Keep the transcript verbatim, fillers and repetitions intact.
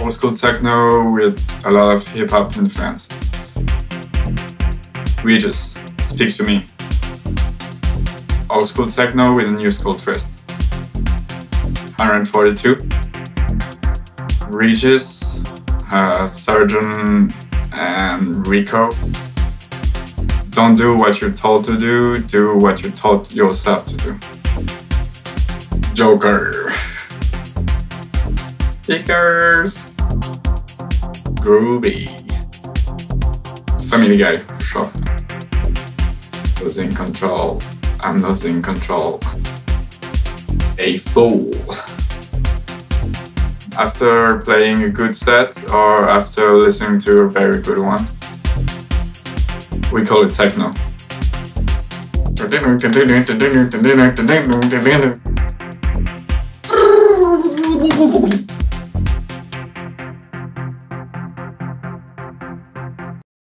Old school techno with a lot of hip-hop influences. Regis, Speak to Me. Old school techno with a new school twist. one forty-two. Regis, uh, Surgeon, and Rico. Don't do what you're told to do, do what you taught yourself to do. Joker. Stickers. Groovy. Family Guy, sure. Losing control. I'm losing control. A fool. After playing a good set or after listening to a very good one, we call it techno.